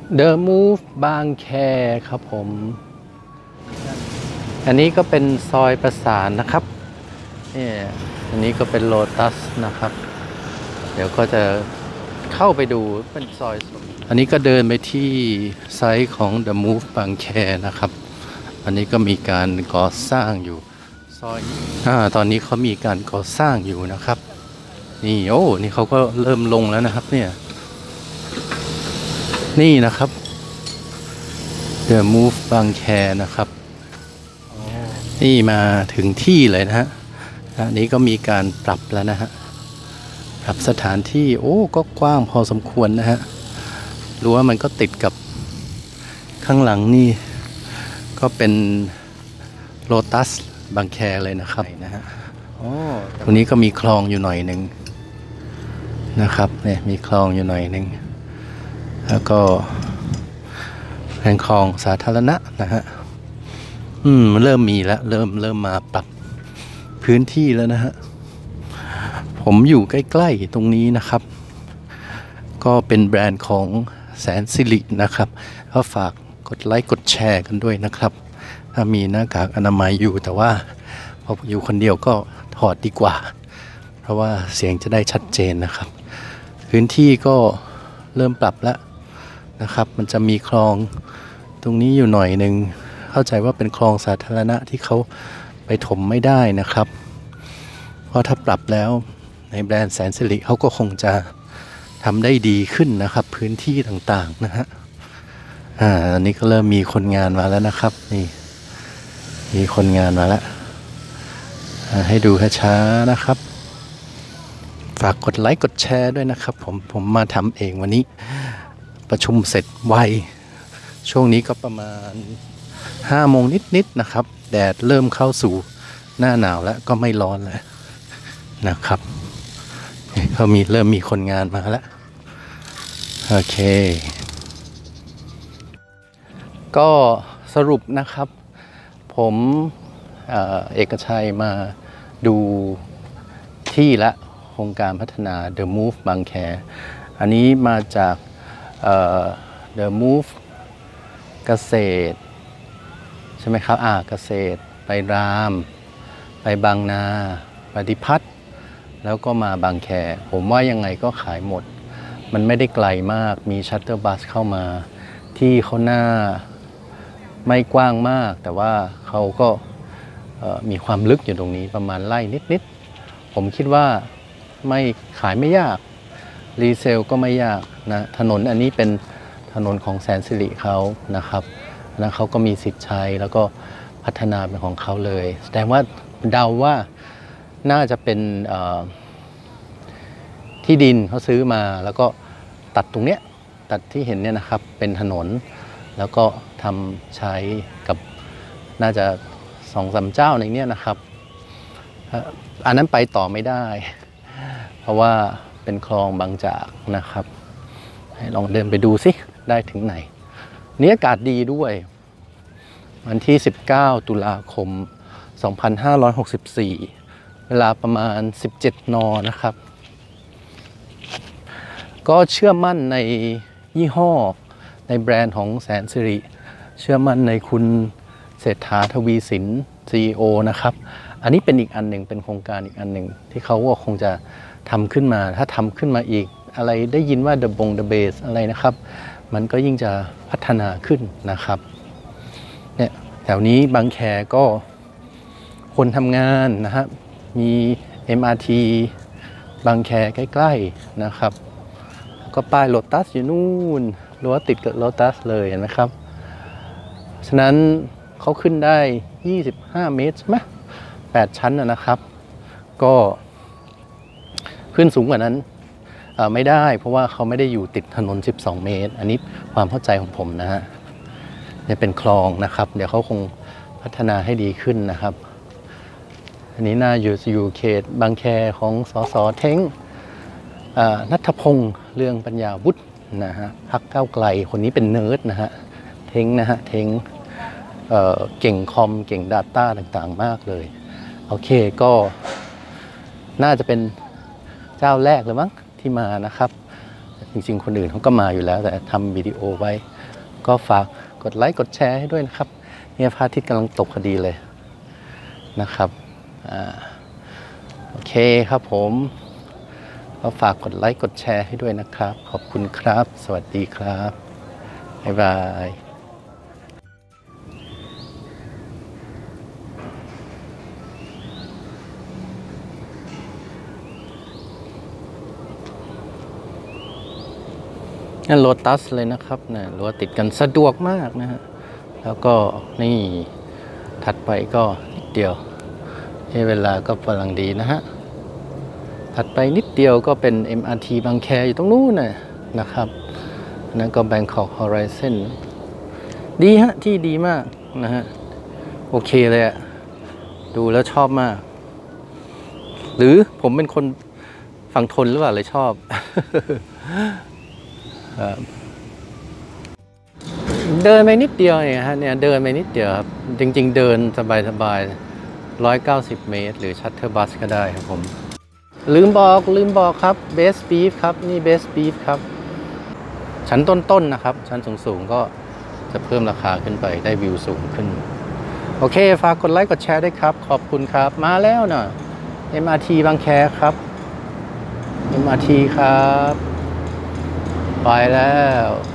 The Move บางแคครับผมอันนี้ก็เป็นซอยประสานนะครับนี่อันนี้ก็เป็นโลตัสนะครับเดี๋ยวก็จะเข้าไปดูเป็นซอยอันนี้ก็เดินไปที่ไซต์ของ The Move บางแคนะครับอันนี้ก็มีการก่อสร้างอยู่ซอยตอนนี้เขามีการก่อสร้างอยู่นะครับนี่โอ้นี่เขาก็เริ่มลงแล้วนะครับเนี่ยนี่นะครับ The Move บางแคนะครับนี่มาถึงที่เลยนะฮะอันนี้ก็มีการปรับแล้วนะฮะปรับสถานที่โอ้ก็กว้างพอสมควรนะฮะรู้ว่ามันก็ติดกับข้างหลังนี่ก็เป็นโลตัสบางแคเลยนะครับนะฮะตรงนี้ก็มีคลองอยู่หน่อยหนึ่งนะครับเนี่ยมีคลองอยู่หน่อยหนึ่งแล้วก็เป็นคลองสาธารณะนะฮะเริ่มมีแล้วเริ่มมาปรับพื้นที่แล้วนะฮะผมอยู่ใกล้ๆตรงนี้นะครับก็เป็นแบรนด์ของแสนสิรินะครับก็ฝากกดไลค์กดแชร์กันด้วยนะครับถ้ามีหน้ากากอนามัยอยู่แต่ว่าพออยู่คนเดียวก็ถอดดีกว่าเพราะว่าเสียงจะได้ชัดเจนนะครับพื้นที่ก็เริ่มปรับแล้วนะครับมันจะมีคลองตรงนี้อยู่หน่อยหนึ่งเข้าใจว่าเป็นคลองสาธารณะที่เขาไปถมไม่ได้นะครับเพราะถ้าปรับแล้วในแบรนด์แสนสิริเขาก็คงจะทำได้ดีขึ้นนะครับพื้นที่ต่างๆนะฮะอันนี้ก็เริ่มมีคนงานมาแล้วนะครับนี่มีคนงานมาแล้วให้ดูช้าๆนะครับฝากกดไลค์กดแชร์ด้วยนะครับผมมาทำเองวันนี้ประชุมเสร็จไวช่วงนี้ก็ประมาณ5 โมงนิดๆนะครับแดดเริ่มเข้าสู่หน้าหนาวแล้วก็ไม่ร้อนแล้วนะครับเขาเริ่มมีคนงานมาแล้วโอเคก็สรุปนะครับผมเอกชัยมาดูที่และโครงการพัฒนา The Move บางแคอันนี้มาจากThe Move เกษตรใช่ไหมครับเกษตรไปรามไปบางนาปฏิพัฒน์แล้วก็มาบางแคผมว่ายังไงก็ขายหมดมันไม่ได้ไกลมากมีชัตเตอร์บัสเข้ามาที่เขาหน้าไม่กว้างมากแต่ว่าเขาก็มีความลึกอยู่ตรงนี้ประมาณไร่นิดๆผมคิดว่าไม่ขายไม่ยากรีเซลก็ไม่ยากนะถนนอันนี้เป็นถนนของแสนสิริเขานะครับแล้วเขาก็มีสิทธิ์ใช้แล้วก็พัฒนาเป็นของเขาเลยแสดงว่าเดาว่าน่าจะเป็นที่ดินเขาซื้อมาแล้วก็ตัดตรงเนี้ยตัดที่เห็นเนี่ยนะครับเป็นถนนแล้วก็ทำใช้กับน่าจะ2-3 เจ้าในนี้นะครับอันนั้นไปต่อไม่ได้เพราะว่าเป็นคลองบางจากนะครับให้ลองเดินไปดูสิได้ถึงไหนนี้อากาศดีด้วยวันที่19 ตุลาคม 2564 เวลาประมาณ 17 น.นะครับก็เชื่อมั่นในยี่ห้อในแบรนด์ของแสนสิริเชื่อมั่นในคุณเศรษฐาทวีสิน CEO นะครับอันนี้เป็นอีกอันหนึ่งเป็นโครงการอีกอันหนึ่งที่เขาก็คงจะทำขึ้นมาถ้าทำขึ้นมาอีกอะไรได้ยินว่า The Base อะไรนะครับมันก็ยิ่งจะพัฒนาขึ้นนะครับเนี่ยแถวนี้บางแคก็คนทำงานนะครับมี MRT บางแคใกล้ๆนะครับก็ป้ายโลตัสอยู่นู่นรั้วติดกับโลตัสเลยเห็นไหมครับฉะนั้นเขาขึ้นได้25 เมตรใช่ไหม8 ชั้นนะครับก็ขึ้นสูงกว่านั้นไม่ได้เพราะว่าเขาไม่ได้อยู่ติดถนน12 เมตรอันนี้ความเข้าใจของผมนะฮะเนี่ยเป็นคลองนะครับเดี๋ยวเขาคงพัฒนาให้ดีขึ้นนะครับอันนี้น่าอยู่เขตบางแคของสส.เท้งณัฐพงษ์เรืองปัญญาวุฒินะฮะพรรคก้าวไกลคนนี้เป็นเนิร์ดนะฮะเท้งนะฮะเท้งเก่งคอมเก่ง Data ต่างๆมากเลยโอเคก็น่าจะเป็นเจ้าแรกเลยมั้งที่มานะครับจริงๆคนอื่นเขาก็มาอยู่แล้วแต่ทำวิดีโอไว้ก็ฝากกดไลค์กดแชร์ให้ด้วยนะครับเนี่ยพระอาทิตย์กำลังตกพอดีเลยนะครับโอเคครับผมก็ฝากกดไลค์กดแชร์ให้ด้วยนะครับขอบคุณครับสวัสดีครับบ๊ายบายนั่นโลตัสเลยนะครับนะรั้วติดกันสะดวกมากนะฮะแล้วก็นี่ถัดไปก็นิดเดียวเวลาก็กำลังดีนะฮะถัดไปนิดเดียวก็เป็น MRT บางแคอยู่ตรงนู้นนะครับนั่นก็ Bangkok Horizon ดีฮะที่ดีมากนะฮะโอเคเลยอะดูแล้วชอบมากหรือผมเป็นคนฝั่งทนหรือเปล่าเลยชอบ เดินไปนิดเดียวเนี่ยฮะเนี่ยเดินไปนิดเดียวครับจริงๆเดินสบายๆ190 เมตรหรือชัตเตอร์บัสก็ได้ครับผมลืมบอกครับเบสบีฟครับนี่เบสบีฟครับชั้นต้นๆนะครับชั้นสูงๆก็จะเพิ่มราคาขึ้นไปได้วิวสูงขึ้นโอเคฝากกดไลค์กดแชร์ด้วยครับขอบคุณครับมาแล้วนะ MRT บางแคครับ MRT ครับไปแล้ว